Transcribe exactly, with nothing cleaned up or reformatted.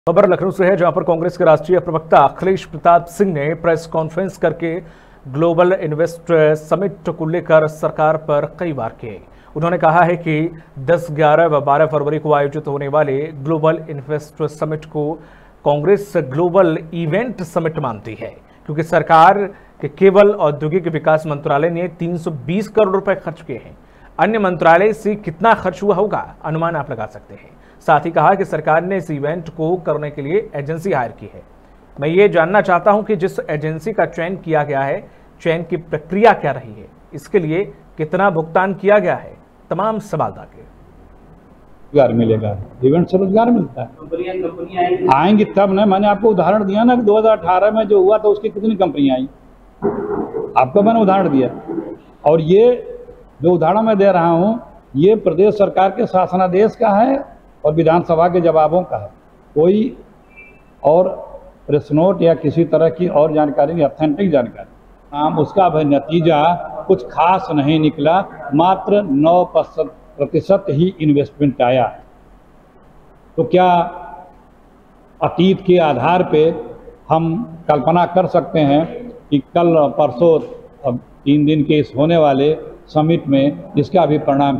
खबर लखनऊ से है, जहां पर कांग्रेस के राष्ट्रीय प्रवक्ता अखिलेश प्रताप सिंह ने प्रेस कॉन्फ्रेंस करके ग्लोबल इन्वेस्ट समिट को लेकर सरकार पर कई बार किए। उन्होंने कहा है कि दस, ग्यारह व बारह फरवरी को आयोजित होने वाले ग्लोबल इन्वेस्ट समिट को कांग्रेस ग्लोबल इवेंट समिट मानती है, क्योंकि सरकार के केवल औद्योगिक विकास मंत्रालय ने तीन सौ बीस करोड़ रुपए खर्च किए हैं। अन्य मंत्रालय से कितना खर्च हुआ होगा, अनुमान आप लगा सकते हैं। साथ ही कहा कि सरकार ने इस इवेंट को करने के लिए एजेंसी हायर की है। मैं ये जानना चाहता हूं कि जिस एजेंसी का चयन किया गया है, चयन की प्रक्रिया क्या रही है, इसके लिए कितना भुगतान किया गया है, तमाम सवाल दागे। रोजगार मिलेगा, इवेंट से रोजगार मिलता है। कंपनियां कंपनियां आएंगी तब ना। मैंने आपको उदाहरण दिया ना कि दो हज़ार अठारह में जो हुआ था उसकी कितनी कंपनियां आई, आपको मैंने उदाहरण दिया। और ये जो उदाहरण मैं दे रहा हूं, ये प्रदेश सरकार के शासनादेश का है और विधानसभा के जवाबों का है। कोई और प्रेस नोट या किसी तरह की और जानकारी नहीं, ऑथेंटिक जानकारी। हम उसका भाई नतीजा कुछ खास नहीं निकला, मात्र नौ प्रतिशत ही इन्वेस्टमेंट आया। तो क्या अतीत के आधार पे हम कल्पना कर सकते हैं कि कल परसों अब तीन दिन के इस होने वाले समिट में इसका भी परिणाम